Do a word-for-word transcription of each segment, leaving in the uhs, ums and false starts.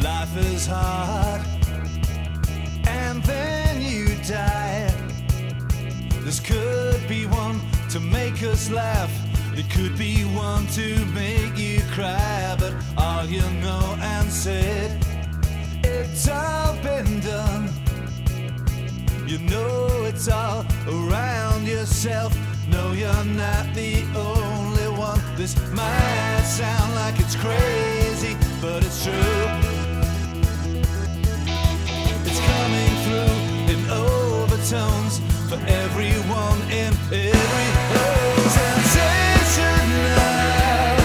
Life is hard, and then you die. This could be one to make us laugh. It could be one to make you cry. But all you know and said, it's all been done. You know it's all around yourself. No, you're not the only one. This might sound like it's crazy, but it's true. It's coming through in overtones for everyone in every home. Sensational,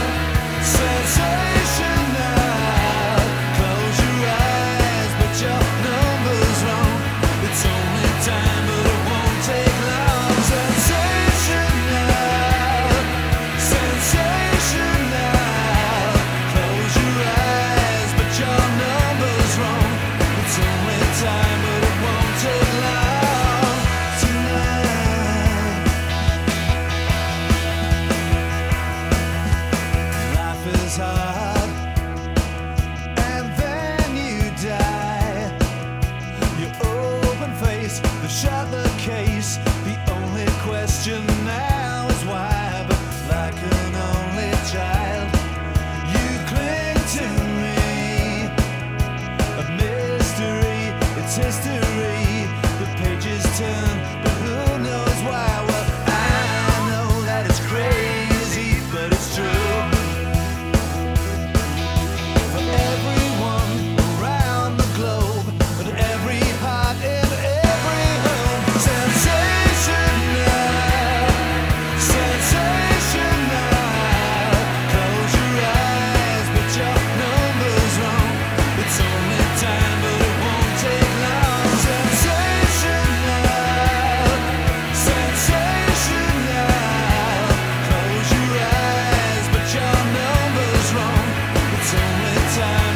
sensational. Close your eyes, but your number's wrong. It's only time, but it won't take long. Sensational, sensational. Close your eyes, but your number's wrong. It's only time, but it won't take long. Tonight, life is hard, and then you die. You open face, the shut the case. The only question now is why. But like an only child, you cling to me. A mystery, it's history. The pages turn, but who knows why? Well, I know that it's crazy, but it's true. For everyone around the globe, but every heart in every home. Sensational, sensational. Close your eyes, but your number's wrong. It's only time, but it won't take long. Sensational, sensational. Close your eyes, but your number's wrong. It's only time.